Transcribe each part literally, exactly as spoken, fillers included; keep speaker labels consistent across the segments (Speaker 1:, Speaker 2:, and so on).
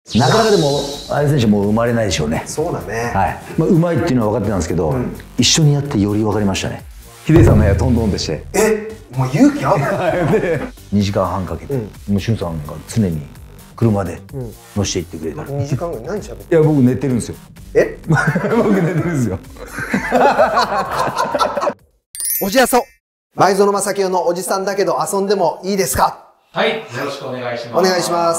Speaker 1: なかなかでも相手選手もう生まれないでしょうね。
Speaker 2: そうだね。
Speaker 1: はい。まあうまいっていうのは分かってたんですけど、うん、一緒にやってより分かりましたね。ヒデさんの部屋トントンってして。
Speaker 2: え、もう勇気ある。
Speaker 1: でにじかんはんかけて、うん、もうしゅんさんが常に車で乗せていってくれたら。
Speaker 2: にじかんぐらい何喋って。
Speaker 1: いや僕寝てるんですよ。
Speaker 2: え？
Speaker 1: 僕寝てるんですよ。
Speaker 2: おじやそ。前園真聖のおじさんだけど遊んでもいいですか？
Speaker 3: はい、よろしくお願いします。
Speaker 2: お願いします。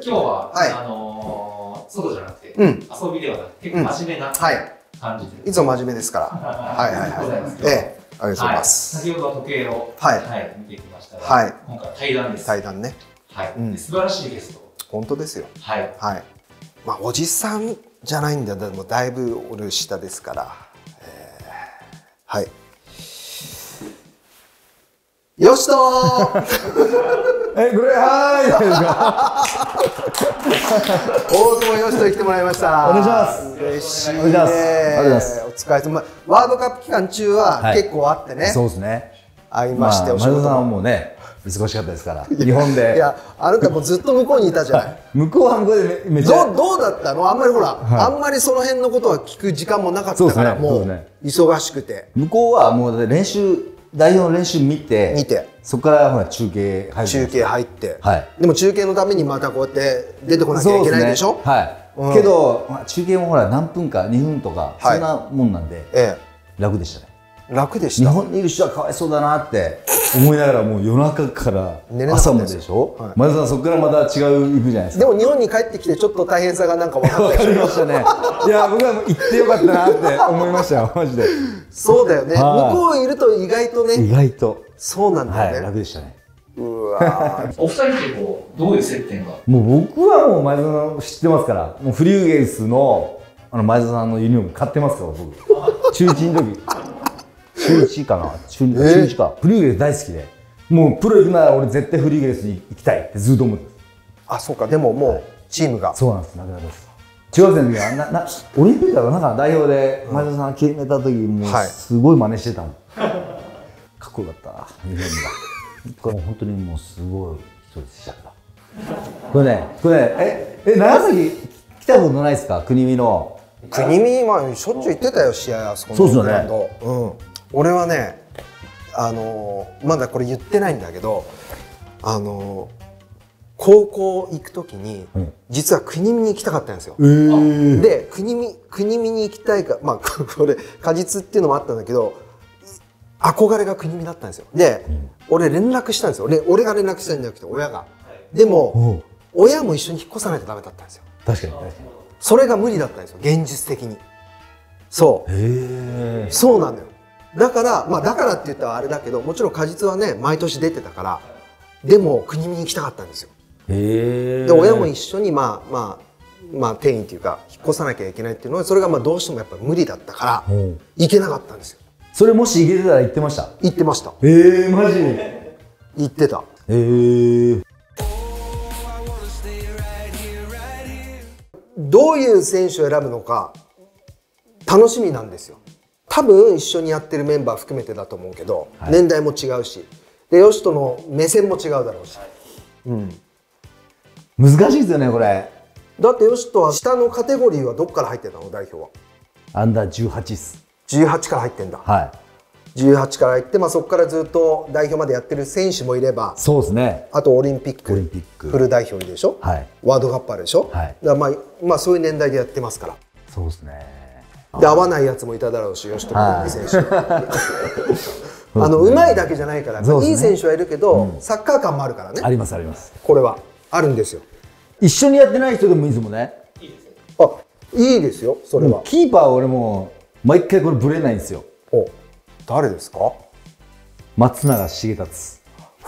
Speaker 3: 今日は、はい、あのー、外じゃなくて、うん、遊びではなくて、結構真面目な感じで、
Speaker 2: うんはい。いつも真面目ですから。はいはいはい。ええ、ありがとうございます。
Speaker 3: はい、先ほどは時計を、
Speaker 2: はい、
Speaker 3: はい、見てきましたが、
Speaker 2: はい、
Speaker 3: 今回は対談です。
Speaker 2: 対談ね。
Speaker 3: はい、うん、素晴らしいゲスト。
Speaker 2: 本当ですよ。
Speaker 3: はい。
Speaker 2: はい。まあおじさんじゃないんだよ。でもだいぶ俺下ですから。えー、はい。よしとー
Speaker 1: え、これはーい
Speaker 2: 大久保よしとに来てもらいました。
Speaker 1: お願いします。
Speaker 2: 嬉しいね。
Speaker 1: お願いします。ありがとうございます。
Speaker 2: お疲れ様。ワールドカップ期間中は結構あってね。
Speaker 1: そうですね。
Speaker 2: 会いまして、
Speaker 1: お仕事さんはもうね、忙しかったですから。日本で。
Speaker 2: いや、あなたもずっと向こうにいたじゃない。
Speaker 1: 向こうは向こうでめっちゃ。
Speaker 2: どう、どうだったの？あんまりほら、あんまりその辺のことは聞く時間もなかったから、もう忙しくて。
Speaker 1: 向こうはもう練習。代表の練習見て、
Speaker 2: 見て
Speaker 1: そこからほら中継入って、
Speaker 2: 中継入って、
Speaker 1: はい、
Speaker 2: でも中継のためにまたこうやって出てこなきゃいけないでしょ。
Speaker 1: ね、はい、うん、けど、まあ、中継もほら何分かにふんとか、はい、そんなもんなんで、ええ、楽でしたね。
Speaker 2: 楽でした。
Speaker 1: 日本にいる人はかわいそうだなって思いながら、もう夜中から朝まででしょ。はい、前田さんそこからまた違う行くじゃないですか。
Speaker 2: でも日本に帰ってきてちょっと大変さがなんか分かったでしょ。
Speaker 1: 分かりましたね。いや僕はもう行ってよかったなって思いましたよマジで。
Speaker 2: そうだよね。向こういると意外とね。
Speaker 1: 意外と。
Speaker 2: そうなんだよね。
Speaker 1: はい、楽でしたね。
Speaker 2: うわ。
Speaker 3: お二人ってこうどういう接点が？
Speaker 1: もう僕はもう前田さん知ってますから、もうフリューゲルスのあの前田さんのユニフォーム買ってますから僕。中いちの時。中いちかな。中いちか。フリューゲルス大好きで、もうプロ行くなら俺絶対フリューゲルスに行きたいってずっと思ってます。
Speaker 2: あ、そうか。でももうチームが。
Speaker 1: そうなんです。なくなります。中学生の時はななオリンピックかなんか代表で前田さん決めた時もうすごい真似してたもん。かっこよかったユニフォームが。これ本当にもうすごい人でした。これね、これね、ええ長崎来たことないですか？国見の。
Speaker 2: 国見はしょっちゅう行ってたよ試合あそこの。
Speaker 1: そうですよね。
Speaker 2: うん。俺はね、あのまだこれ言ってないんだけど、あの高校行くときに、うん、実は国見に行きたかったんですよ。えー、で国見国見に行きたいか、まあこれ果実っていうのもあったんだけど、憧れが国見だったんですよ。で、うん、俺連絡したんですよ。俺俺が連絡したんじゃなくて親が。でも親も一緒に引っ越さないとダメだったんですよ。
Speaker 1: 確かに確かに。
Speaker 2: それが無理だったんですよ現実的に。そう。へー。そうなのよ。だからまあだからって言ったらあれだけど、もちろん果実はね毎年出てたから、でも国見に行きたかったんですよ。へー。で親も一緒にまあまあまあ転移っていうか引っ越さなきゃいけないっていうのは、それがまあどうしてもやっぱ無理だったから行けなかったんですよ。それもし行けてたら行ってました？行ってました。へえ、マジ？行ってた。へえ。どういう選手を選ぶのか楽しみなんですよ。多分一緒にやってるメンバー含めてだと思うけど、はい、年代も違うし、でヨシトの目線も違うだろうし、うん、難しいですよねこれ。だってヨシトは下のカテゴリーはどっから入ってたの？代表はアンダーじゅうはちっす。じゅうはちから入ってんだ。はい。じゅうはちから入って、まあ、そこからずっと代表までやってる選手もいれば、そうですね。あとオリンピック、オリンピックフル代表いるでしょ。はい。ワールドカップあるでしょ。はい。だからまあまあそういう年代でやってますから。そうですね。で合わないやつもいただろうし、吉富選手。あの上手いだけじゃないから、いい選手はいるけど、サッカー感もあるからね。ありますあります。これはあるんですよ。一緒にやってない人でもいいですもんね。いいですよ。あ、いいですよ。それは。キーパーは俺も毎回これブレないんですよ。お、誰ですか？松永重達。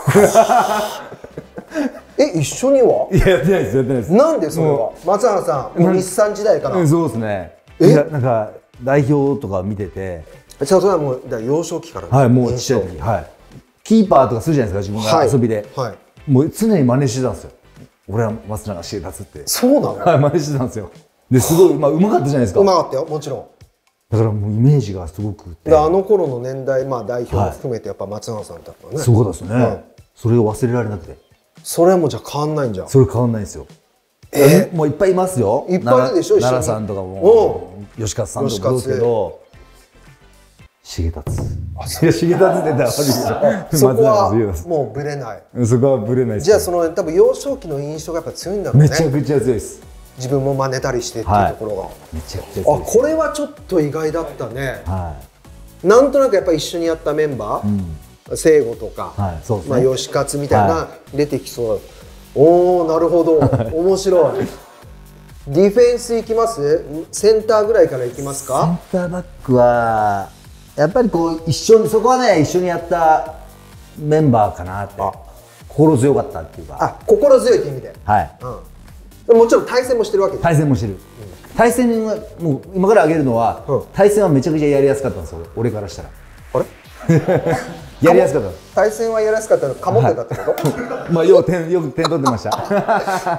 Speaker 2: え、一緒には？いや、やってないです、やってないです。なんでそれは？松永さん、日産時代から。そうですね。いや、なんか代表とか見てて。じゃあそれはもう幼少期から。はい、もうちっちゃい時。はい。キーパーとかするじゃないですか、自分が遊びで。はい。もう常に真似してたんですよ。俺は松永重達って。そうなの？はい、真似してたんですよ。で、すごい、まあ、うまかったじゃないですか。うまかったよ、もちろん。だからもうイメージがすごくて、あの頃の年代、まあ代表も含めてやっぱ松永さんだったね。そうですね。それを忘れられなくて。それはもうじゃあ変わんないんじゃん。それ変わんないんですよ。 え
Speaker 1: もういっぱいいますよ。
Speaker 2: いっぱいいるでしょ。
Speaker 1: 奈良さんとかも吉勝さんとかもそうですけど、重達。いや重達って言ったら悪いでしょ。
Speaker 2: そこはもうブレない。
Speaker 1: そこはブレないです。
Speaker 2: じゃあその多分幼少期の印象がやっぱ強いんだろうね。
Speaker 1: めちゃくちゃ強いです。
Speaker 2: 自分も真似たりしてっていうところが。
Speaker 1: めちゃくちゃ強い。
Speaker 2: あ、これはちょっと意外だったね。なんとなくやっぱ一緒にやったメンバー、聖吾とか、まあ吉勝みたいな出てきそうだ。おお、なるほど、面白い。ディフェンスいきます？センターぐらいからいきますか？
Speaker 1: センターバックはやっぱりこう一緒にそこはね一緒にやったメンバーかなって。心強かったっていうか。
Speaker 2: あ、心強いって意味で。
Speaker 1: はい。
Speaker 2: うん。もちろん対戦もしてるわけです。
Speaker 1: 対戦もしてる。対戦はもう今から挙げるのは、対戦はめちゃくちゃやりやすかったんですよ。俺からしたら。
Speaker 2: あれ？
Speaker 1: やりやすかった。
Speaker 2: 対戦はやりやすかったのかもってたってこと？
Speaker 1: まあよく点よく点取ってました。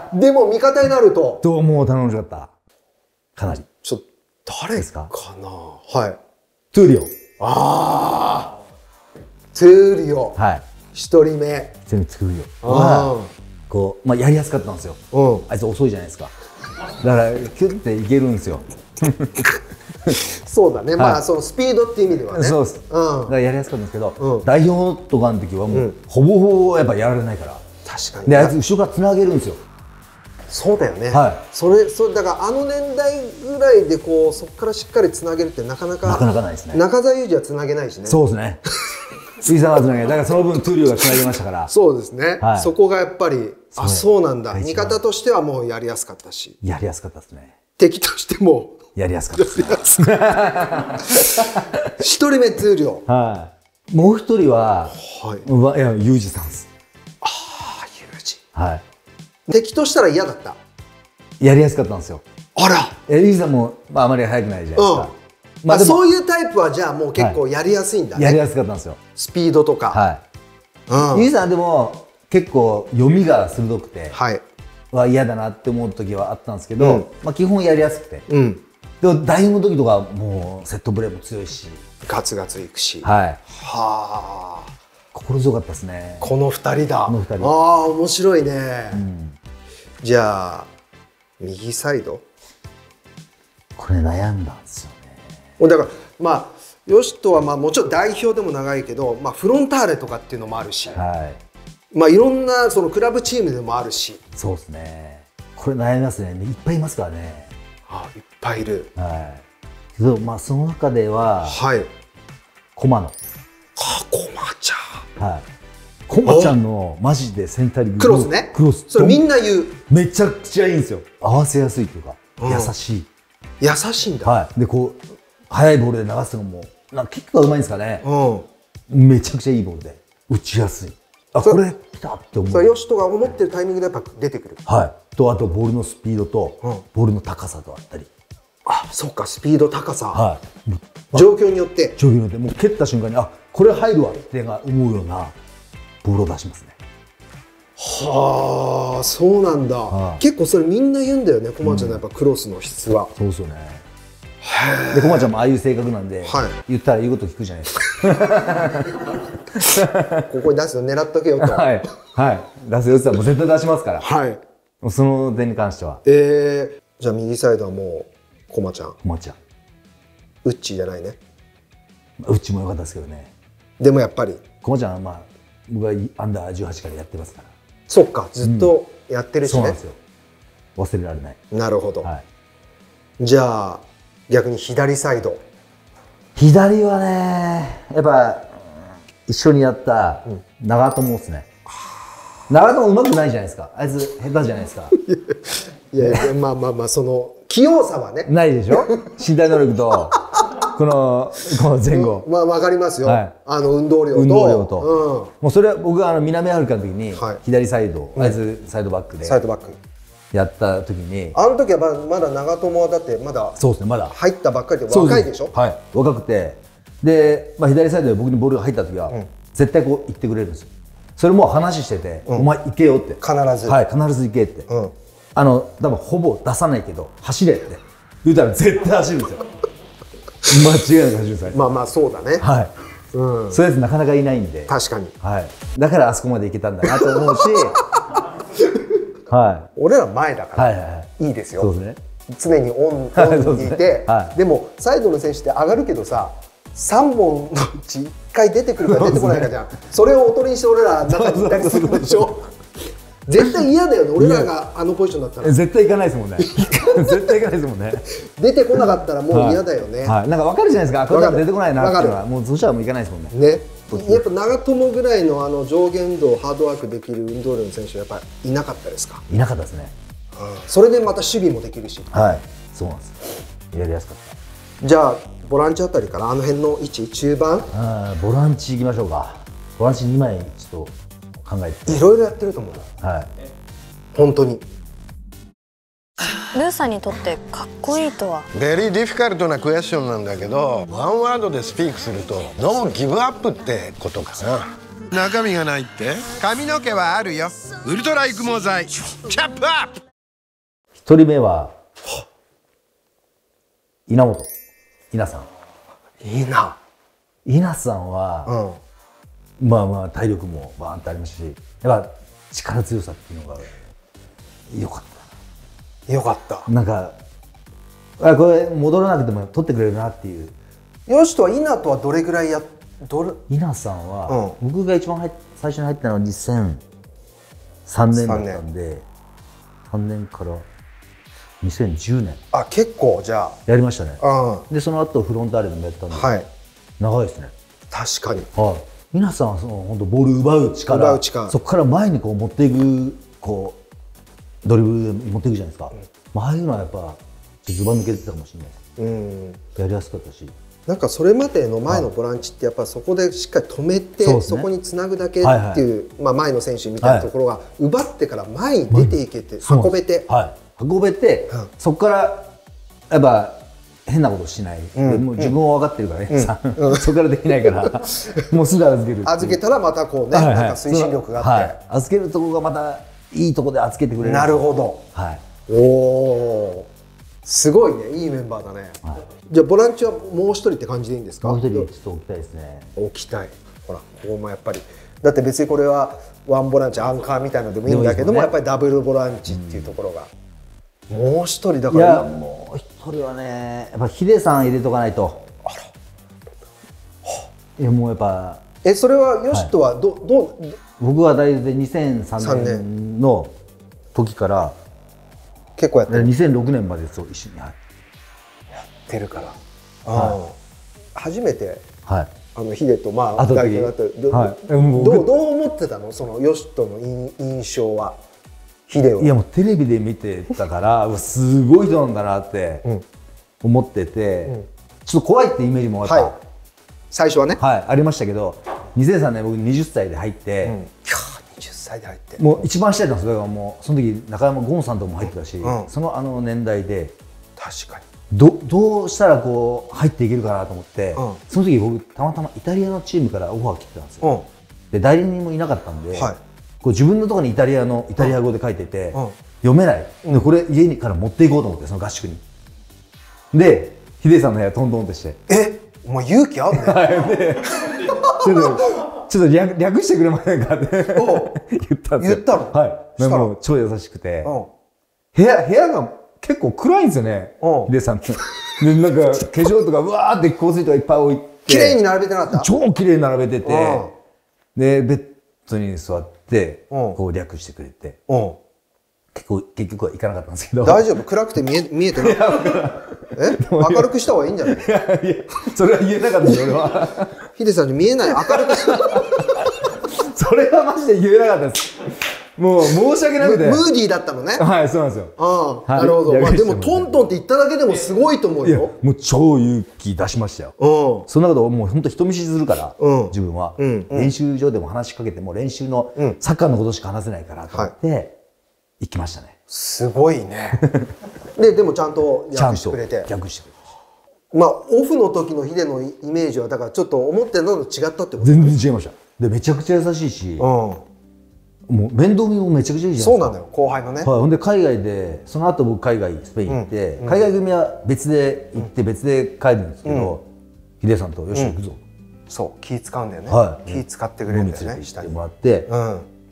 Speaker 2: でも味方になると。
Speaker 1: どうも頼もしかった。かなり。
Speaker 2: ちょっと誰ですか？かな。はい。
Speaker 1: トゥーリオ。
Speaker 2: ああ。トゥーリオ。
Speaker 1: はい。
Speaker 2: 一人目。
Speaker 1: 全部トゥーリオ。はこうまあやりやすかったんですよ。あいつ遅いじゃないですか。だからキュッていけるんですよ。
Speaker 2: そうだね、まあそのスピードっていう意味ではね。
Speaker 1: そうです。だからやりやすかったんですけど、代表とかの時はもうほぼほぼやっぱやられないから。
Speaker 2: 確かに。
Speaker 1: であいつ後ろからつなげるんですよ。
Speaker 2: そうだよね。
Speaker 1: はい。
Speaker 2: それそれだからあの年代ぐらいでこうそこからしっかりつなげるってなかなか
Speaker 1: なかなかないですね。
Speaker 2: 中澤佑二はつなげないしね。
Speaker 1: そうですね。杉さんはつなげだからその分トゥーリオがつなげましたから。
Speaker 2: そうですね。そこがやっぱりあそうなんだ。味方としてはもうやりやすかったし。
Speaker 1: やりやすかったですね。
Speaker 2: 敵としても。
Speaker 1: やりやすかったですね。
Speaker 2: 一人目トゥーリオ。
Speaker 1: はい。もう一人は、はい、いやユージさんです。
Speaker 2: ああ、ユージ。
Speaker 1: はい。
Speaker 2: 敵としたら嫌だった。
Speaker 1: やりやすかったんですよ。
Speaker 2: あら。
Speaker 1: ユージさんもまああまり速くないじゃないですか。
Speaker 2: まあそういうタイプはじゃあもう結構やりやすいんだね。
Speaker 1: やりやすかったんですよ。
Speaker 2: スピードとか。
Speaker 1: はい。ユージさんでも結構読みが鋭くて。はい。は嫌だなって思う時はあったんですけど、まあ基本やりやすくて。うん。でも代表の時とかもうセットプレーも強いし
Speaker 2: ガツガツいくし、
Speaker 1: はい、は
Speaker 2: あ
Speaker 1: 心強かったですね。
Speaker 2: このふたりだ。
Speaker 1: このふたり。
Speaker 2: ああ面白いね、うん、じゃあ右サイド
Speaker 1: これ悩んだんですよね。
Speaker 2: だからまあヨシトはまあもちろん代表でも長いけど、まあ、フロンターレとかっていうのもあるし、はい、まあいろんなそのクラブチームでもあるし。
Speaker 1: そうですね。これ悩みますね。いっぱいいますからね。
Speaker 2: あいっぱいいる。
Speaker 1: はい。けどまあその中では、はい。駒野。
Speaker 2: あ、駒ちゃん。
Speaker 1: はい。駒ちゃんのマジでセンタリング。
Speaker 2: クロスね。
Speaker 1: クロス。
Speaker 2: それみんな言う。
Speaker 1: めちゃくちゃいいんですよ。合わせやすいというか、うん、優しい。
Speaker 2: 優しいんだ。
Speaker 1: はい。でこう速いボールで流すのもなんかキックがうまいんですかね。うん。めちゃくちゃいいボールで打ちやすい。あこれ来たって思う。
Speaker 2: それヨシトが思ってるタイミングでやっぱ出てくる。
Speaker 1: はい。とあとボールのスピードと、うん、ボールの高さとあったり。
Speaker 2: あ、そっかスピード高さ。
Speaker 1: はい。
Speaker 2: 状況によって。
Speaker 1: 状況によってもう蹴った瞬間にあこれ入るわって思うようなボールを出しますね。
Speaker 2: はあそうなんだ。はあ、結構それみんな言うんだよね。駒ちゃんのやっぱクロスの質は。
Speaker 1: うん、そうですよね。で駒ちゃんもああいう性格なんで、はい、言ったら言うこと聞くじゃないですか。
Speaker 2: ここに出すの狙っとけよと。
Speaker 1: はいはい出すよって言ったらもう絶対出しますから。
Speaker 2: はい。
Speaker 1: その点に関しては。
Speaker 2: えー、じゃあ右サイドはもう駒ちゃん。
Speaker 1: 駒ちゃん。
Speaker 2: ウッチーじゃないね。
Speaker 1: ウッチーも良かったですけどね。
Speaker 2: でもやっぱり
Speaker 1: 駒ちゃんはまあ僕はアンダーじゅうはちからやってますから。
Speaker 2: そっかずっとやってるしね。
Speaker 1: うん、そうなんですよ。忘れられない。
Speaker 2: なるほど。はい、じゃあ逆に左サイド。
Speaker 1: 左はねやっぱ一緒にやった長友ですね。うん、長友うまくないじゃないですか。あいつ下手じゃないですか。
Speaker 2: いやいやまあまあまあその器用さはね
Speaker 1: ないでしょ。身体能力とこのこの前後、
Speaker 2: まあわかりますよ。はい、あの運動量と
Speaker 1: 運動量と、うん、もうそれは僕があの南アフリカの時に左サイド、はい、あいつサイドバックで
Speaker 2: サイドバック
Speaker 1: やった時に、
Speaker 2: あの時はまだまだ長友はだってまだ
Speaker 1: そうですねまだ
Speaker 2: 入ったばっかりで若いでしょ。
Speaker 1: はい若くてで、まあ、左サイドで僕にボールが入った時は、うん、絶対こう言ってくれるんですよ。それも話してて、うん、お前行けよって
Speaker 2: 必ず
Speaker 1: はい必ず行けって、うん、あの多分ほぼ出さないけど走れって言うたら絶対走るんですよ。間違いなく走るんですよ。
Speaker 2: まあまあそうだね。
Speaker 1: はい、うん、そういうやつなかなかいないんで。
Speaker 2: 確かに、
Speaker 1: はい、だからあそこまで行けたんだなと思うしは
Speaker 2: 俺ら前だから、
Speaker 1: はいはいはい、
Speaker 2: いいですよ。
Speaker 1: そうですね。
Speaker 2: 常にオンオンにいて、
Speaker 1: で、はい、
Speaker 2: でもサイドの選手って上がるけどさ、さんぼんのうちいっかい出てくるか出てこないかじゃん。それをおとりにして俺ら中にいたりするでしょ。絶対嫌だよね、俺らがあのポジションだったら。
Speaker 1: 絶対行かないですもんね。絶対行かないですもんね。
Speaker 2: 出てこなかったらもう嫌だよね。
Speaker 1: はいはい、なんか分かるじゃないですか。これは出てこないなっていうのはもうそしたらもう行かないですもんね。
Speaker 2: ね。やっぱ長友ぐらいのあの上下運動、ハードワークできる運動量の選手はやっぱりいなかったですか？
Speaker 1: いなかったですね。
Speaker 2: うん、それでまた守備もできるし。
Speaker 1: はい、そうなんです。やりやすかった。
Speaker 2: じゃあボランチあたりからあの辺の位置、中盤。
Speaker 1: あ、ボランチいきましょうか。ボランチにまいちょっと考えて。
Speaker 2: いろいろやってると思う。
Speaker 1: はい。
Speaker 2: 本当に。
Speaker 4: ルーさんにとってかっこいいとは？
Speaker 5: ベリーディフィカルトなクエスチョンなんだけど、ワンワードでスピークするとノーギブアップってことかな。中身がないって？髪の毛はあるよ。ウルトラ育毛剤チャップアップ。
Speaker 1: 一人目は稲本、稲さん。
Speaker 2: いいな。
Speaker 1: 稲さんは、うん、まあまあ体力もバーンってありますし、やっぱ力強さっていうのが良かった。
Speaker 2: 良かった。
Speaker 1: なんかあ、これ戻らなくても取ってくれるなっていう。
Speaker 2: よしとは稲とはどれぐらいやどれ？
Speaker 1: 稲さんは、うん、僕が一番入っ最初に入ったのはにせんさんねんだったんで、さんねんからにせんじゅうねん。
Speaker 2: あ、結構じゃあ
Speaker 1: やりましたね。
Speaker 2: うん、
Speaker 1: でその後フロンターレでもやったんで、
Speaker 2: はい、
Speaker 1: 長いですね。
Speaker 2: 確かに。
Speaker 1: はい、稲さんはその本当ボール奪う力、奪う力、そこから前にこう持っていくこうドリブルで持っていくじゃないですか。うん、ああいうのはやっぱずば抜けてたかもしれないです。うん、やりやすかったし。
Speaker 2: なんかそれまでの前のボランチってやっぱそこでしっかり止めて、はい、そこにつなぐだけっていう、はいはい、まあ前の選手みたいなところが奪ってから前に出ていけて、はい、運べて、
Speaker 1: はい、運べて、うん、そこからやっぱ変なことしない、うん、もう自分は分かってるからね、うん、そこからできないからもうすぐ預ける
Speaker 2: 預けたらまたこうね、はいはい、なんか推進力があって、はい、
Speaker 1: 預けるところがまたいいところで預けてくれる。
Speaker 2: なるほど、はい、おお、すごいね、いいメンバーだね。はい、じゃあボランチはもう一人って感じでいいんですか？
Speaker 1: もう一人ちょっと置きたいですね。
Speaker 2: 置きたい。ほら、ここもやっぱりだって別にこれはワンボランチアンカーみたいなのでもいいんだけども、やっぱりダブルボランチっていうところが、うん、もう一人だから。い
Speaker 1: や、もう一人はね、やっぱヒデさん入れとかないと。あら、いやもうやっぱ
Speaker 2: え、それはヨシトはど、はい、どう
Speaker 1: 僕は大体にせんさんねんの時から
Speaker 2: 結構やってる。
Speaker 1: にせんろくねんまでそう一緒に、はい、や
Speaker 2: ってるから、はい、初めて、はい、あのヒデとまあ
Speaker 1: 代表だった
Speaker 2: ど、はい、どうどう思ってたの、そのヨシトの印象は。ヒデを。
Speaker 1: いやもうテレビで見てたからすごい人なんだなって思ってて、うん、ちょっと怖いってイメージもやっぱ、はい、
Speaker 2: 最初はね、
Speaker 1: はい、ありましたけど、にせんさんねん僕にじゅっさいで入って、うん、
Speaker 2: にじゅっさいで入って
Speaker 1: もう一番下やったんです。だからもうその時中山ゴンさんとも入ってたし、うん、そのあの年代で
Speaker 2: 確かに
Speaker 1: ど, どうしたらこう入っていけるかなと思って、うん、その時僕たまたまイタリアのチームからオファー来てたんですよ。うん、で代理人もいなかったんで、はい、こう自分のところにイタリアのイタリア語で書いてて、うん、読めない、うん、でこれ家にから持っていこうと思って、その合宿に。でヒデさんの部屋トントンってして、
Speaker 2: え、お前勇気あんね
Speaker 1: でちょっとちょっと 略, 略してくれませんかって言ったんですよ。
Speaker 2: 言ったの？
Speaker 1: はい。もう超優しくて、部屋部屋が結構暗いんですよね、ヒデさんって。でなんか化粧とかうわーって香水とかいっぱい置いて
Speaker 2: 綺麗に並べてなかった？
Speaker 1: 超綺麗に並べてて、でベッドに座ってこう略してくれて、結構結局は行かなかったんですけど。
Speaker 2: 大丈夫？暗くて見え見えてない？え？明るくした方がいいんじゃない？いやいや、
Speaker 1: それは言えなかったです俺は。
Speaker 2: ヒデさんに見えない、明るく
Speaker 1: それはマジで言えなかったです。もう申し訳なくて。
Speaker 2: ムーディーだったのね。
Speaker 1: はい、そうなんですよ。
Speaker 2: ああ、なるほど。まあでもトントンって言っただけでもすごいと思うよ。
Speaker 1: もう超勇気出しましたよ。うん。そんなこともう本当人見知りするから、自分は練習場でも話しかけても練習のサッカーのことしか話せないからと思って行きましたね。
Speaker 2: すごいね。ででもちゃんと訳してくれて。
Speaker 1: 訳してくれて。
Speaker 2: まあオフの時のヒデのイメージはだからちょっと思ってたのと違ったってこと？
Speaker 1: 全然違いました。でめちゃくちゃ優しいし、うん、もう面倒見もめちゃくちゃいいじゃないですか。
Speaker 2: そうなのよ、後輩のね。はい、
Speaker 1: ほんで海外でその後僕海外スペイン行って、うん、海外組は別で行って別で帰るんですけど、ヒデさんとよし行くぞ。
Speaker 2: そう気使うんだよね。はい、気使ってくれるんだよね。
Speaker 1: してもらって、うん、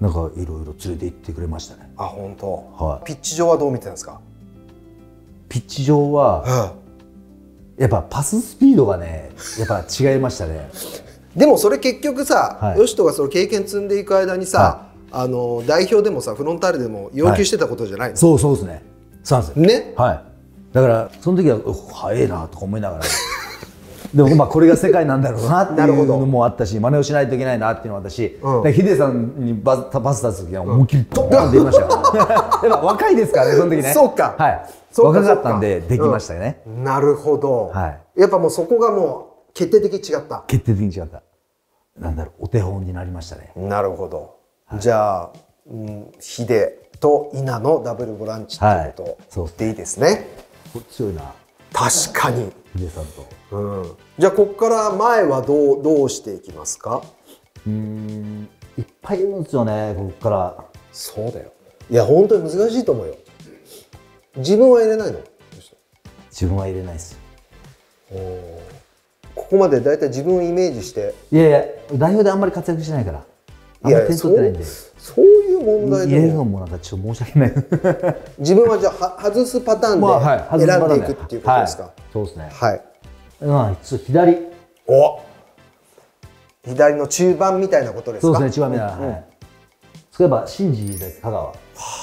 Speaker 1: なんかいろいろ連れて行ってくれましたね。
Speaker 2: あ、本当。
Speaker 1: はい。
Speaker 2: ピッチ上はどう見てたんですか？
Speaker 1: ピッチ上は、うん、やっぱパススピードがね、やっぱ違いましたね。
Speaker 2: でもそれ結局さ、
Speaker 1: はい、
Speaker 2: ヨシトがその経験積んでいく間にさ、はい、あの代表でもさフロンターレでも要求してたことじゃないの？はい、
Speaker 1: そうそうですね。そうなんですよ。
Speaker 2: ね。
Speaker 1: はい。だからその時は早いなとか思いながら。でもまあこれが世界なんだろうなっていうのもあったし、真似をしないといけないなっていうのもあったし、うん、ヒデさんにバスパス出す時は思いっきりドーンって言いましたから。若いですからね、その時ね。
Speaker 2: そうか。
Speaker 1: はい。若かったんでできましたよね。
Speaker 2: うん、なるほど。はい。やっぱもうそこがもう決定的に違った。
Speaker 1: 決定的に違った。なんだろう、お手本になりましたね。
Speaker 2: なるほど。はい、じゃあ、うん、ヒデと稲のダブルボランチってことでいいですね。
Speaker 1: はい、強いな。
Speaker 2: 確かに。
Speaker 1: ヒデさんと。
Speaker 2: うん、じゃあここから前はどうどうしていきますか？
Speaker 1: うーん、いっぱいいるんですよね、ここから。
Speaker 2: そうだよ。いや本当に難しいと思うよ。自分は入れないの？
Speaker 1: 自分は入れないです。
Speaker 2: おここまでだいたい自分をイメージして。
Speaker 1: いやいや、代表であんまり活躍してないから。あんまり点取ってないんで。
Speaker 2: そういう問題で
Speaker 1: 入れるのもなんかちょっと申し訳ない。
Speaker 2: 自分はじゃあ外すパターンで選んでいくっていうことですか？
Speaker 1: はい、そうですね。
Speaker 2: はい。
Speaker 1: まあ左。
Speaker 2: お。左の中盤みたいなことですか？
Speaker 1: そうですね、中盤みたいな。はい。そういえば新次です、香川。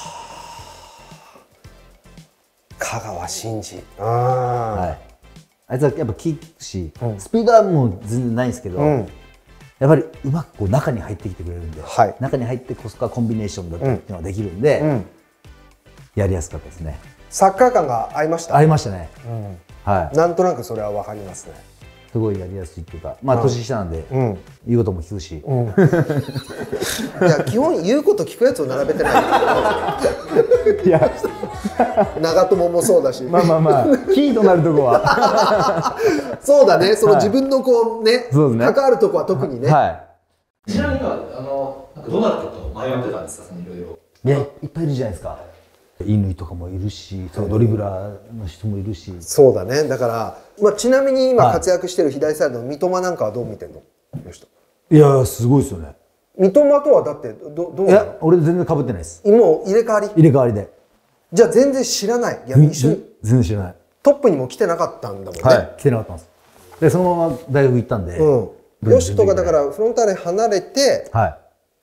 Speaker 2: 香川真司。ああ。
Speaker 1: はい。あいつはやっぱキークし、スピードはもう全然ないんですけど、やっぱりうまくこう中に入ってきてくれるんで、中に入ってこそかコンビネーションだったりっていうのができるんで、やりやすかったですね。
Speaker 2: サッカー感が合いました。
Speaker 1: 合いましたね。
Speaker 2: はい。なんとなくそれはわかりますね。
Speaker 1: すごいやりやすいっていうか、まあ年下なんで言うことも聞くし。い
Speaker 2: や基本言うこと聞くやつを並べてない。いや長友もそうだし。
Speaker 1: まあまあまあキーとなるとこは。
Speaker 2: そうだね。その自分のこうね関わるとこは特にね。
Speaker 3: ちなみに今あのどなたと迷ってたんですか、いろいろ。
Speaker 1: いやいっぱいいるじゃないですか。乾とかもいるし、そのドリブラーの人もいるし。
Speaker 2: そうだね。だから、まあ、ちなみに今活躍してる左サイドの三笘なんかはどう見てんの？
Speaker 1: いやすごいですよね。
Speaker 2: 三笘とはだってどどう？
Speaker 1: いや俺全然被ってないです。
Speaker 2: もう入れ替わり？
Speaker 1: 入れ替わりで。
Speaker 2: じゃあ全然知らない。いや一緒に
Speaker 1: 全然知らない。
Speaker 2: トップにも来てなかったんだもんね。
Speaker 1: はい、来てなかったんです。でそのまま大学行ったんで。
Speaker 2: うん。ヨシトがだからフロンターレ離れて、はい。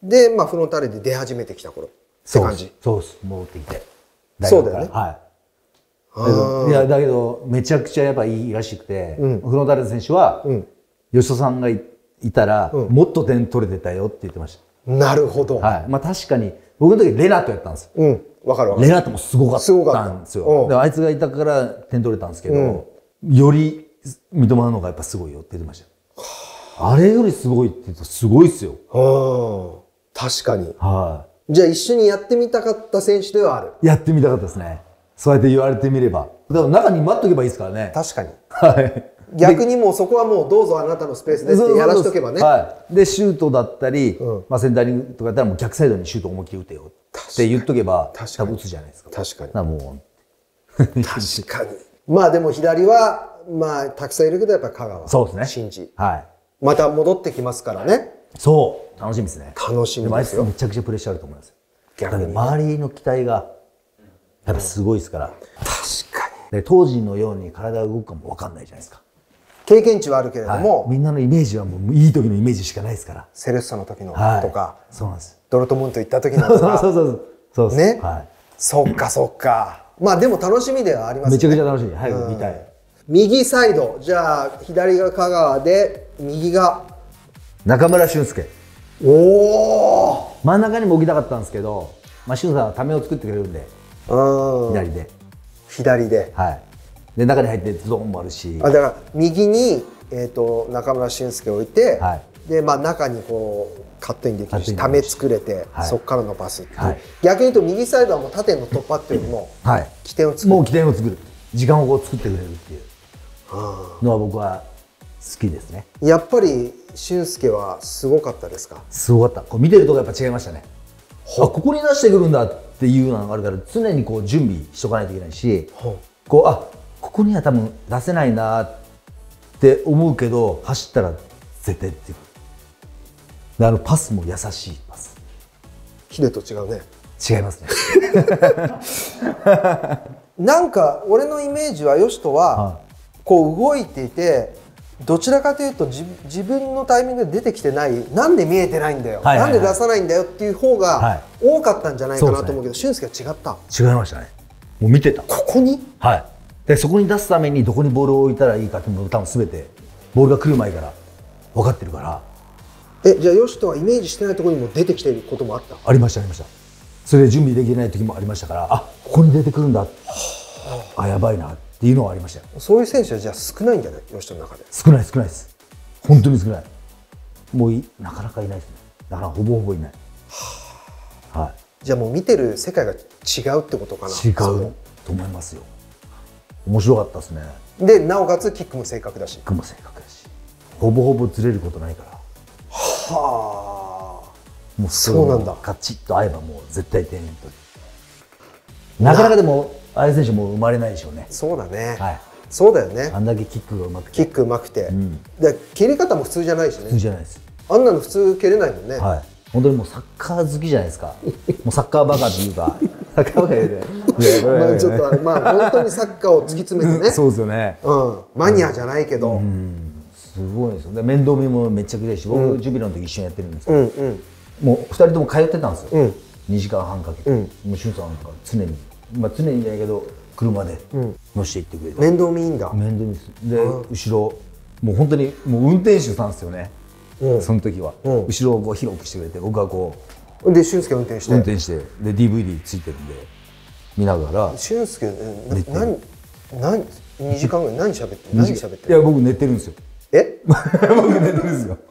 Speaker 2: でまあフロンターレで出始めてきた頃って感じ。
Speaker 1: そうです。戻ってきて。
Speaker 2: そうだよね。
Speaker 1: はい。いやだけどめちゃくちゃやっぱいいらしくて、フロンターレの選手は吉田さんがいたらもっと点取れてたよって言ってました。
Speaker 2: なるほど。
Speaker 1: はい。まあ確かに僕の時レナとやったんですよ。
Speaker 2: うん。わかるわかる。
Speaker 1: レナともすごかったんですよ。であいつがいたから点取れたんですけど、より三笘の方がやっぱすごいよって言ってました。あれよりすごいって言うとすごいっすよ。
Speaker 2: はあ。確かに。はい。じゃあ一緒にやってみたかった選手ではある。
Speaker 1: やってみたかったですね。そうやって言われてみれば。だから中に待っとけばいいですからね。
Speaker 2: 確かに。はい。逆にもうそこはもうどうぞあなたのスペースでってやらしとけばね。はい。でシュートだったり、うん、まあセンタリングとかやったらもう逆サイドにシュート思いっきり打てよって言っとけば多分打つじゃないですか。 確かに。
Speaker 1: だも
Speaker 2: う確かに。まあでも左はまあたくさんいるけどやっぱ香川。
Speaker 1: そうですね。
Speaker 2: 真司。
Speaker 1: はい。
Speaker 2: また戻ってきますからね。
Speaker 1: そう。楽しみですね。
Speaker 2: 楽しみですよ。
Speaker 1: めちゃくちゃプレッシャーあると思います。逆に周りの期待がやっぱすごいですから。
Speaker 2: 確か
Speaker 1: に。で当時のように体が動くかも分かんないじゃないですか。
Speaker 2: 経験値はあるけれども、
Speaker 1: はい、みんなのイメージはもういい時のイメージしかないですから。
Speaker 2: セレッソの時のとか、
Speaker 1: はい、そうなんです。
Speaker 2: ドルトムント行った時のとか。
Speaker 1: そうそうそうそう
Speaker 2: ね。
Speaker 1: はい、
Speaker 2: そっかそっか。まあでも楽しみではありますね。
Speaker 1: めちゃくちゃ楽しみ。早く見たい。
Speaker 2: 右サイド、じゃあ左が香川で右が
Speaker 1: 中村俊輔。
Speaker 2: おお。
Speaker 1: 真ん中にも置きたかったんですけど、まあ俊さんはためを作ってくれるんで、左で。
Speaker 2: 左で。
Speaker 1: はい。で中に入ってズドンもあるし。
Speaker 2: あだから右にえっと中村俊輔を置いて、はい、でまあ中にこうカットインできるしため作れて、はい、そこからのパスっていう、はい、逆に言うと右サイドはもう縦の突破っていうよりも、はい、起点を作る。
Speaker 1: もう起点を作る。時間をこう作ってくれるっていうのは僕は好きですね。
Speaker 2: やっぱり俊輔はすごかったですか？
Speaker 1: すごかった。こう見てるとこやっぱ違いましたね。あここに出してくるんだっていうのがあるから常にこう準備しとかないといけないし、こうあここには多分出せないなって思うけど走ったら絶対っていう。であのパスも優しいパス。
Speaker 2: ヒデと違うね。
Speaker 1: 違いますね。
Speaker 2: なんか俺のイメージはヨシトは、はい、こう動いていてどちらかというと 自, 自分のタイミングで出てきてない、なんで見えてないんだよ、はいはいはい、なんで出さないんだよっていう方が多かったんじゃないかなと思うけど、俊介は違った。
Speaker 1: 違いましたね。もう見てた。
Speaker 2: ここに、
Speaker 1: はい、でそこに出すためにどこにボールを置いたらいいかっていうのも多分全てボールが来る前から分かってるから。
Speaker 2: え、じゃあヨシトはイメージしてないところにも出てきてることもあった？
Speaker 1: ありましたありました。それで準備できない時もありましたから、あ、ここに出てくるんだ、あ、やばいなっていうのはありましたよ。
Speaker 2: そういう選手はじゃあ少ないんじゃない、ヨシトの中で？
Speaker 1: 少ない少ないです。本当に少ない。もういなかなかいないですね。だからほぼほぼいない。はあ、はい。
Speaker 2: じゃあもう見てる世界が違うってことかな？
Speaker 1: 違うと思いますよ。面白かったですね。
Speaker 2: でなおかつキックも正確だし。
Speaker 1: キックも正確だし、ほぼほぼずれることないから。
Speaker 2: はあ。
Speaker 1: もうそうなんだ。カチッと合えばもう絶対点取る。なかなかでもああいう選手も生まれないでしょうね。
Speaker 2: そうだね。
Speaker 1: はい。
Speaker 2: そうだよね。
Speaker 1: あんだけキックがうまくて。
Speaker 2: キックうまくて。うん、で蹴り方も普通じゃないしね。
Speaker 1: 普通じゃないです。
Speaker 2: あんなの普通蹴れないもんね。
Speaker 1: はい。本当にもうサッカー好きじゃないですか。もうサッカーバカっていうか、サッカーバカで。
Speaker 2: まあちょっとまあ本当にサッカーを突き詰めてね。
Speaker 1: そうですよね。
Speaker 2: うん。マニアじゃないけど。うん。
Speaker 1: すごいですよ。で面倒見もめっちゃくれるし、僕ジュビロの時一緒にやってるんですけど。うんうん。もうふたりとも通ってたんですよ、うん、にじかんはんかけて、うん、もう俊さんなんか常に、まあ、常にじゃないけど車で乗せていってくれて、
Speaker 2: 面倒見いいんだ。
Speaker 1: 面倒見です。で、うん、後ろもう本当にもう運転手さんですよね、うん、その時は、うん、後ろをこう広くしてくれて、僕はこう
Speaker 2: で俊介運転して
Speaker 1: 運転してで ディーブイディー ついてるんで見ながら。
Speaker 2: 俊介何何にじかんぐらい何喋って何喋って
Speaker 1: いや僕寝てるんですよ。
Speaker 2: え
Speaker 1: 僕寝てるんですよ。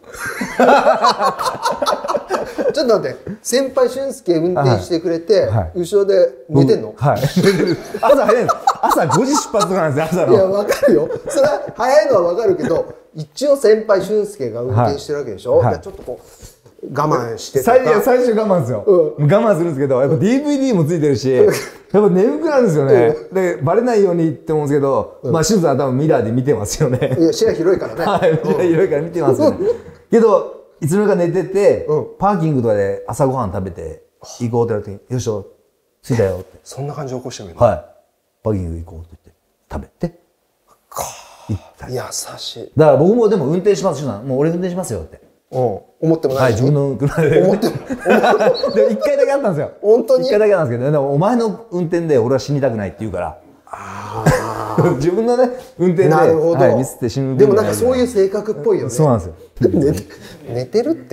Speaker 2: ちょっと待って、先輩俊介運転してくれて、はいはい、後ろで寝てんの？
Speaker 1: はい。寝てる。朝早いの。朝ごじ出発なんですよ、朝の。
Speaker 2: いや、わかるよ。それは早いのはわかるけど、一応先輩俊介が運転してるわけでしょ。はい、ちょっとこう我慢してとか。
Speaker 1: 最最初我慢ですよ。うん、我慢するんですけど、やっぱ ディーブイディー もついてるし、やっぱ眠くなるんですよね。うん、でバレないようにって思うんですけど、うん、まあ俊さんは多分ミラーで見てますよね。
Speaker 2: いや視野広いからね。
Speaker 1: はい、視野広いから見てますよね。けど。いつの間にか寝てて、うん、パーキングとかで朝ごはん食べて行こうって言われて、よいしょ着いたよって。
Speaker 2: そんな感じ起こしてみる。
Speaker 1: はい。パーキング行こうって言って食べて
Speaker 2: 行ったり。優しい。
Speaker 1: だから僕もでも運転しますしな、もう俺運転しますよって。
Speaker 2: うん。思ってもない。
Speaker 1: はい、自分の車で。思っても。で一回だけあったんですよ。
Speaker 2: 本当に。
Speaker 1: 一回だけなんですけど、でもお前の運転で俺は死にたくないって言うから。自分のね運転で、
Speaker 2: なるほど、はい、
Speaker 1: ミスって死ぬ。
Speaker 2: でもなんかそういう性格っぽいよね。
Speaker 1: そうなんですよ。
Speaker 2: 寝て、寝てるって。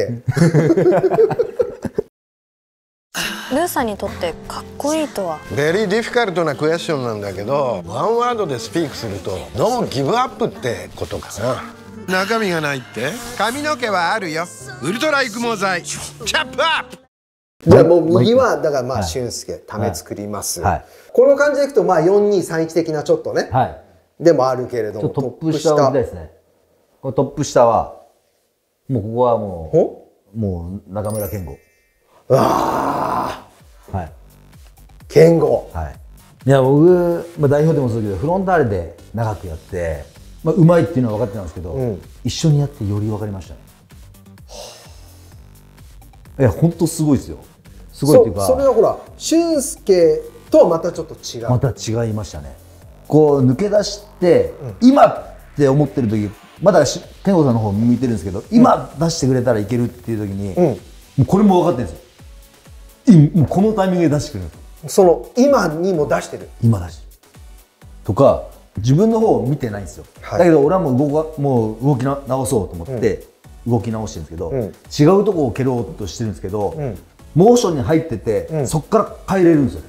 Speaker 4: ルーさんにとってかっこいいとは？
Speaker 5: ベリーディフィカルトなクエスチョンなんだけど、ワンワードでスピークするとノーギブアップってことかな。中身がないって？髪の毛はあるよ。ウルトラ育毛剤チャップアップ。
Speaker 2: じゃあもう右はだからまあ俊介ため作ります、はいはい、この感じでいくとまあよんにさんいち的なちょっとね、はい、でもあるけれども、
Speaker 1: トップ下はですね。このトップ下はもうここはもうもう中村健吾。
Speaker 2: ああ、
Speaker 1: はい、
Speaker 2: 健吾。
Speaker 1: はい。いや僕、まあ、代表でもそうだけどフロンターレで長くやって、まあ、うまいっていうのは分かってたんですけど、うん、一緒にやってより分かりましたね。いや本当すごいですよ。すごいっていうか、
Speaker 2: それはほら俊介とはまたちょっと違う。
Speaker 1: また違いましたね。こう抜け出して、うん、今って思ってる時まだ健吾さんの方向いてるんですけど、うん、今出してくれたらいけるっていう時に、うん、もうこれも分かってるんですよ。もうこのタイミングで出してくれる。
Speaker 2: その今にも出してる。
Speaker 1: 今出してるとか自分の方を見てないんですよ、はい、だけど俺はもう動かもう動き直そうと思って、うん、動き直してるんですけど、うん、違うとこを蹴ろうとしてるんですけど、うん、モーションに入ってて、うん、そこから変えれるんですよね。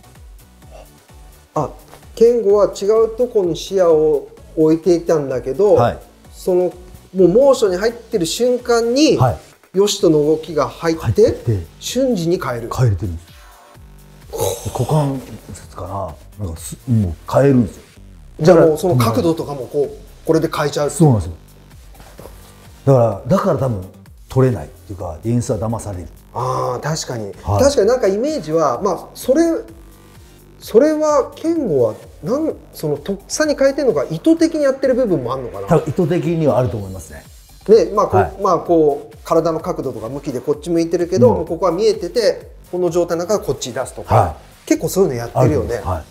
Speaker 2: あ、健吾は違うとこに視野を置いていたんだけど、はい、そのもうモーションに入ってる瞬間に、はい、ヨシトの動きが入って、って瞬時に変える。
Speaker 1: 変えれてるんです。股関節かな、なんかすもう変えるんですよ。
Speaker 2: じゃあもうその角度とかもこうこれで変えちゃう。
Speaker 1: そうなんですよ。だからだから多分取れないっていうかディフェンスは騙される。
Speaker 2: ああ確かに、はい、確かになんかイメージはまあそれそれは健吾はなんそのとっさに変えてるのか意図的にやってる部分もあるのかな。
Speaker 1: 多分意図的にはあると思いますね。
Speaker 2: ね、まあこう、はい、まあこう体の角度とか向きでこっち向いてるけど、うん、ここは見えててこの状態の中からこっちに出すとか、
Speaker 1: は
Speaker 2: 結構そういうのやってるよね。
Speaker 1: はい、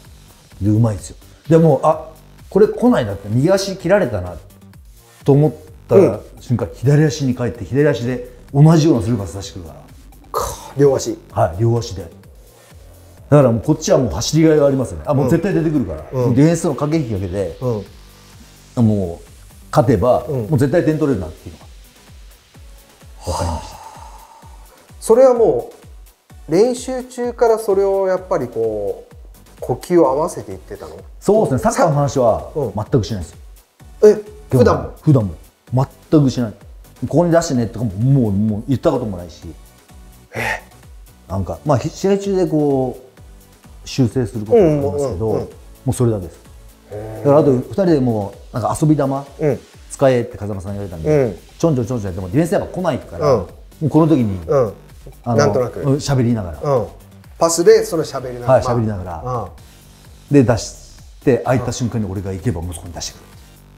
Speaker 1: でうまいですよ。でもあこれ来ないなって右足切られたなと思ったら、瞬間左足に帰って左足で同じようなスルーパス出してくるから
Speaker 2: 両足、
Speaker 1: はい、両足でだからもうこっちはもう走りがいがありますよね。あもう絶対出てくるから、うん、ディフェンスの駆け引きかけて、うん、もう勝てば、うん、もう絶対点取れるなっていうのが分かりました。
Speaker 2: それはもう練習中からそれをやっぱりこう呼吸を合わせていってたの？
Speaker 1: そうですね。サッカーの話は全くしないですよ。
Speaker 2: え、普段も？
Speaker 1: 普段も全くしない。ここに出してねとかももうもう言ったこともないし。え、なんかまあ試合中でこう修正することもありますけど、もうそれだけです。だからあとふたりでもうなんか遊び玉使えって風間さんに言われたんで、ちょんちょんちょんちょんやってもディフェンスやっぱ来ないから、もうこの時に
Speaker 2: なんとなく
Speaker 1: 喋りながら。
Speaker 2: パスでその喋りながら、
Speaker 1: はい、喋りながら、うん、で出して空いた瞬間に俺が行けば息子に出してく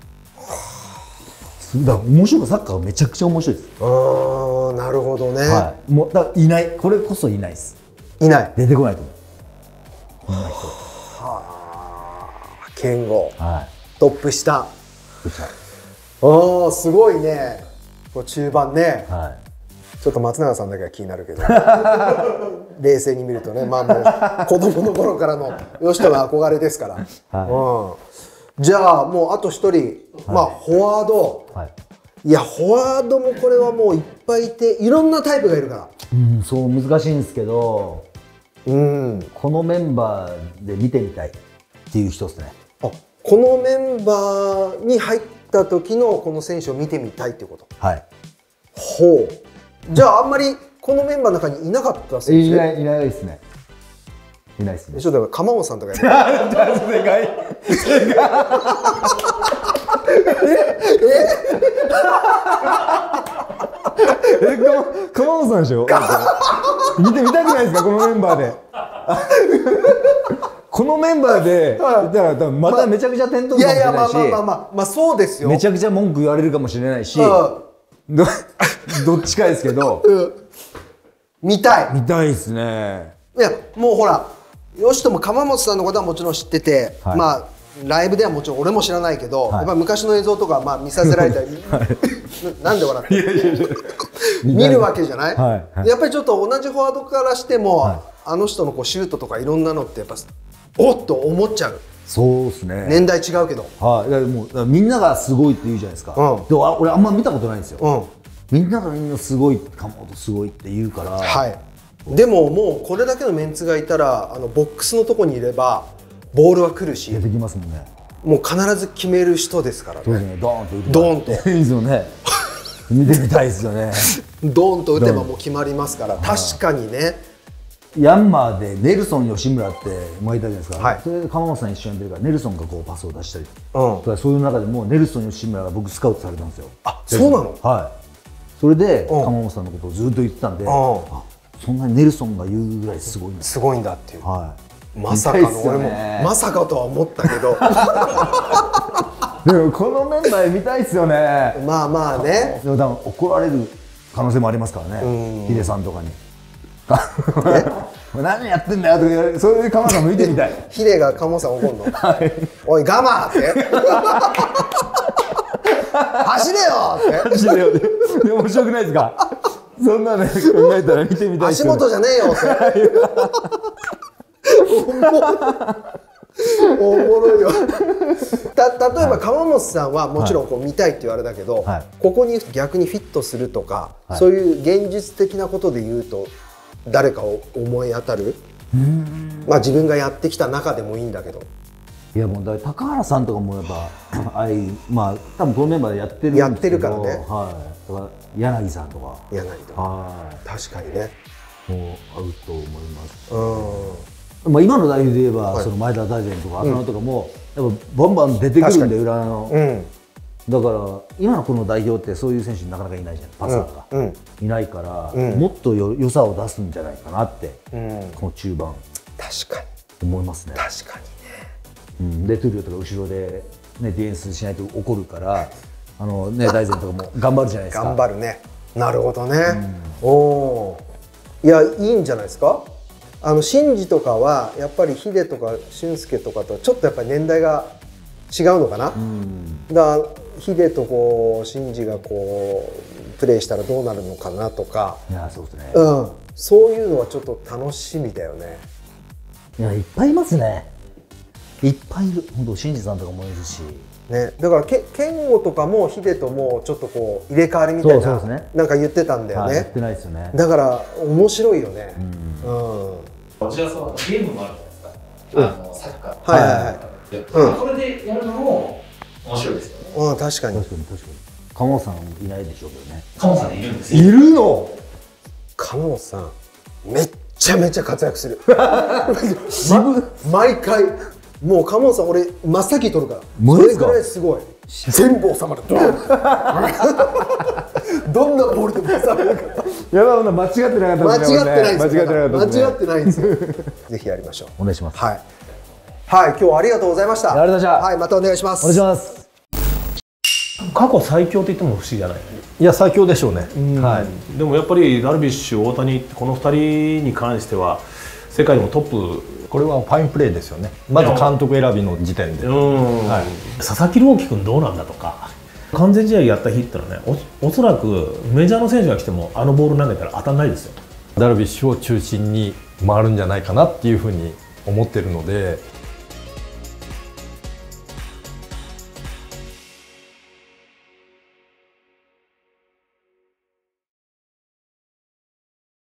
Speaker 1: る。だから面白い、サッカーはめちゃくちゃ面白いです。
Speaker 2: ああ、なるほどね。
Speaker 1: はい、もうだからいない、これこそいないです。
Speaker 2: いない。
Speaker 1: 出てこないと思う。こんな人。
Speaker 2: はあ、健吾。
Speaker 1: はい。
Speaker 2: トップ下。ああ、すごいね。こう中盤ね。はい。ちょっと松永さんだけは気になるけど冷静に見るとね、まあもう子供の頃からの吉田の憧れですから、はい、うん、じゃあもうあとひとり、まあフォワード、はい、いやフォワードもこれはもういっぱいいていろんなタイプがいるから、
Speaker 1: うん、そう難しいんですけど、うん、このメンバーで見てみたいっていう人ですね。
Speaker 2: あ、このメンバーに入った時のこの選手を見てみたいっていうこと。
Speaker 1: はい。
Speaker 2: ほう。じゃああんまりこのメンバーの中にいなかった選手？
Speaker 1: いないいないですね。いないですね。
Speaker 2: ちょっと鎌本さんとかやる。
Speaker 1: 正解。正解。え？え？鎌本さんでしょ？見てみたくないですかこのメンバーで。このメンバーで、だからまためちゃくちゃ点取るかもしれないし。いやいやまあまあまあまあまあそうですよ。めちゃくちゃ文句言われるかもしれないし。ど, どっちかですけど、うん、
Speaker 2: 見たい
Speaker 1: 見たいですね。
Speaker 2: いやもうほらよしとも鎌本さんのことはもちろん知ってて、はい、まあライブではもちろん俺も知らないけど、はい、やっぱ昔の映像とかまあ見させられたり、はい、な, なんで笑ってる見るわけじゃない、はいはい、やっぱりちょっと同じフォワードからしても、はい、あの人のこうシュートとかいろんなのってやっぱおっと思っちゃう。
Speaker 1: そうですね。
Speaker 2: 年代違うけど、
Speaker 1: はい、もうみんながすごいって言うじゃないですか、うん、で俺あんま見たことないんですよ、うん、みんながみんなすごい、鎌本すごいって言うから、
Speaker 2: はい、でももうこれだけのメンツがいたらあのボックスのとこにいればボールは来るし
Speaker 1: 出てきますもんね。
Speaker 2: もう必ず決める人ですからね。
Speaker 1: そうですね、ドーンと打てば
Speaker 2: ドーンとい
Speaker 1: いですよね。見てみたいですよね。
Speaker 2: ドーンと打てばもう決まりますから。確かにね。
Speaker 1: ヤンマーでネルソン吉村ってもいたじゃないですか、はい、それで鎌本さん一緒にやってるからネルソンがこうパスを出したり、うん、そういう中でもネルソン吉村が僕スカウトされたんですよ。
Speaker 2: あ、そうなの？
Speaker 1: はい。それで鎌本さんのことをずっと言ってたんで、あ、そんなにネルソンが言うぐらいすごいんだ、
Speaker 2: すごいんだっていう、
Speaker 1: はい、
Speaker 2: まさかの俺もまさかとは思ったけど
Speaker 1: でもこのメンバー見たいですよね。
Speaker 2: まあまあね。
Speaker 1: でも多分怒られる可能性もありますからね、ヒデさんとかに。何やってんだよとか言われる、そういう鎌本さんも見てみたい。
Speaker 2: ヒデが鎌本さん怒るの、はい、おい我慢って走れよって
Speaker 1: 走れよって。で面白くないですかそんなの考えたら見てみたいですよね。
Speaker 2: 足元じゃねえよっておもろいよ。た例えば鎌本さんはもちろんこう見たいって言われたけど、はい、ここに逆にフィットするとか、はい、そういう現実的なことで言うと誰かを思い当たる？まあ自分がやってきた中でもいいんだけど。
Speaker 1: いやもうだ高原さんとかもやっぱあいまあ多分このメンバーでやってるんですけど、
Speaker 2: やってるからね。
Speaker 1: はい。だから柳さんとか。
Speaker 2: 柳とか。はい。確かにね。
Speaker 1: もう合うと思います。うん。まあ今の代表で言えば、はい、その前田大然とか浅野とかも、うん、やっぱバンバン出てくるんで裏の。うん。だから今のこの代表ってそういう選手なかなかいないじゃん、パスタが、うん、いないから、うん、もっとよ良さを出すんじゃないかなって、うん、この中盤
Speaker 2: 確か
Speaker 1: に思いますね。
Speaker 2: 確かにね、
Speaker 1: うん、でトゥリオとか後ろで、ね、ディフェンスしないと怒るからあの、ね、大然とかも頑張るじゃないですか。
Speaker 2: 頑張るね。なるほどね、うん、おお、いやいいんじゃないですか。 あのシンジとかはやっぱりヒデとか俊介とかとちょっとやっぱり年代が違うのかな。うん、だからヒデとこうシンジがこうプレイしたらどうなるのかなとか、
Speaker 1: いやそうですね、
Speaker 2: うん、そういうのはちょっと楽しみだよね。
Speaker 1: いやいっぱいいますね。いっぱいいる。本当シンジさんとかもいるし。
Speaker 2: ね、だからけ健吾とかもヒデともちょっとこう入れ替わりみたいな、ね、なんか言ってたんだよね。
Speaker 1: 言ってないですよね。
Speaker 2: だから面白いよね。
Speaker 1: うん。
Speaker 3: こちらはゲームもあるじゃないですか。あのサッカー。
Speaker 2: はいはいはい。
Speaker 3: これでやるのも面白いですよね。
Speaker 2: うん、確かに。
Speaker 1: 確かに確かに。鴨本さんいないでしょうけどね。
Speaker 3: 鴨本さんいるんですよ。
Speaker 2: いるの？鴨本さんめっちゃめちゃ活躍する。ま、毎回。もう鴨本さん俺真っ先取るから。それぐらいすごい。全部収まる。どんなボールでも収まるから。
Speaker 1: やばい、間違ってなかった。
Speaker 2: 間違ってないです。
Speaker 1: 間違ってなかった。
Speaker 2: 間違ってないんですよ。ぜひやりましょう。
Speaker 1: お願いします。
Speaker 2: はい。はい、今日はありがとうございました。
Speaker 1: ありがとうございました。
Speaker 2: はい、またお願いします。
Speaker 1: お願いします。
Speaker 6: 過去最強と言っても不思議じゃない。
Speaker 7: いや最強でしょうね。
Speaker 6: はい。でもやっぱりダルビッシュ、大谷このふたりに関しては世界でもトップ。
Speaker 7: これはファインプレーですよね。まず監督選びの時点で。
Speaker 6: はい、佐々木朗希君どうなんだとか、完全試合やった日ってのはね、お, おそらくメジャーの選手が来てもあのボール投げたら当たらないですよ。
Speaker 7: ダルビッシュを中心に回るんじゃないかなっていうふうに思ってるので。